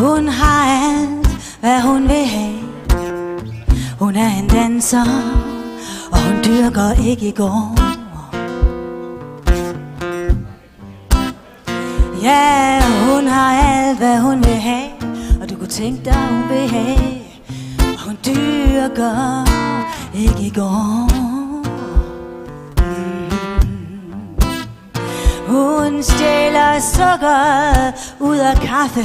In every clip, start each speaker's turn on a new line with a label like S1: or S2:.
S1: Hun har alt, hvad hun vil have. Hun er en danser, og hun dyrker ikke i går. Ja, hun har alt, hvad hun vil have, og du kunne tænke dig, hun vil have. Og hun dyrker ikke i går. Hun stjæler sukker ud af kaffe.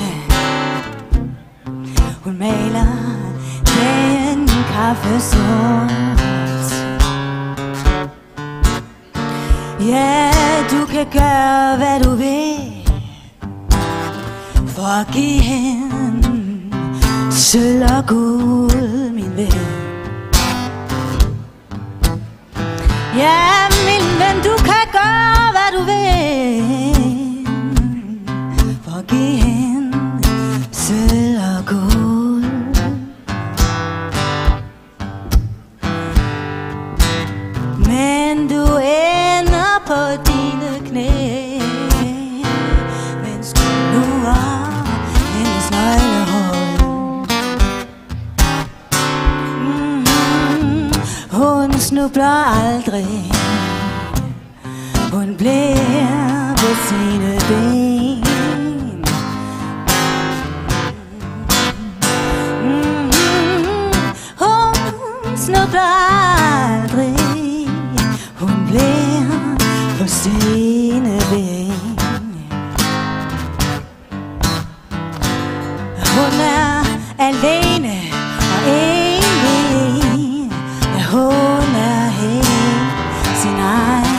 S1: Hun maler den kaffe sort. Ja, du kan gøre hvad du vil for at give hende sølv og guld, min ven. Ja, min ven, du kan gøre hvad du vil for at give hende sølv og guld. Men du ender på dine knæ, mens du lurer hendes nøglehul. Hun snubler aldrig. Hun bliver på sine ben. Hun snubler aldrig. Hun bliver på sine ben. Hun er alene og enlig. Ja, hun er helt sin egen.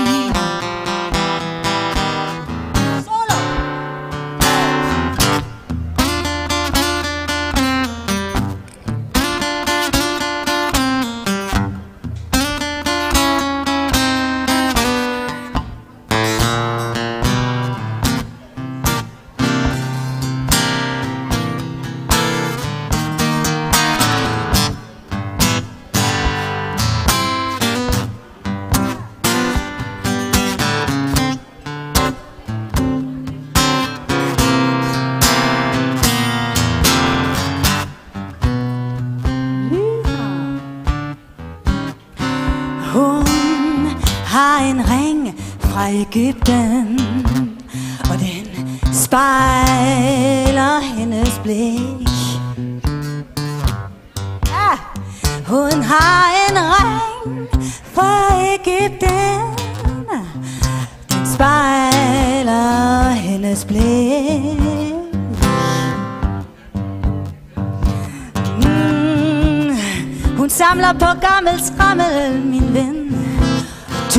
S1: Egypten, og den spejler hendes blik. Ja, hun har en ring fra Egypten, den spejler hendes blik. Hun samler på gammel skrammel, min ven. Du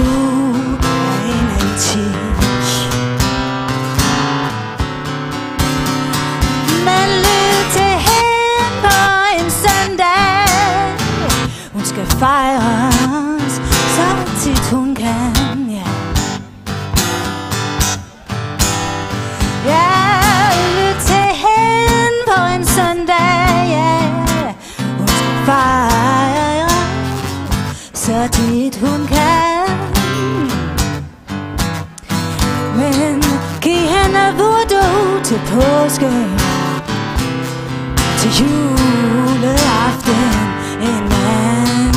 S1: men lyt til hende på en søndag. Hun skal fejres så tit hun kan, ja. Ja, lyt til hende på en søndag, ja. Hun skal fejres så tit hun kan. Men giv hende voodoo til påske, til juleaften en mand.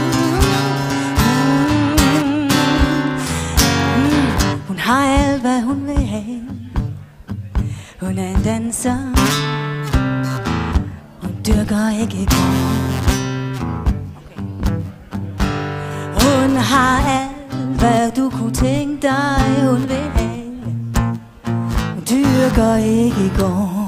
S1: Hun har alt hvad hun vil have. Hun er en danser. Hun dyrker ikke i går. Hun har alt hvad du kunne tænke dig hun vil have. Dyrker ikke i går.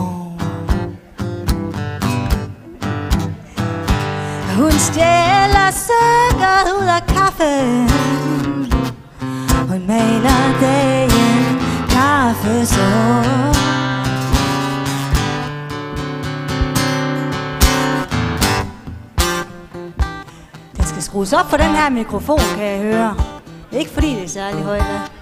S1: Hun stjæler sukker ud af kaffe. Hun maler dagen kaffesort. Den skal skrues op for den her mikrofon, kan jeg høre. Ikke fordi det er særlig højt, da.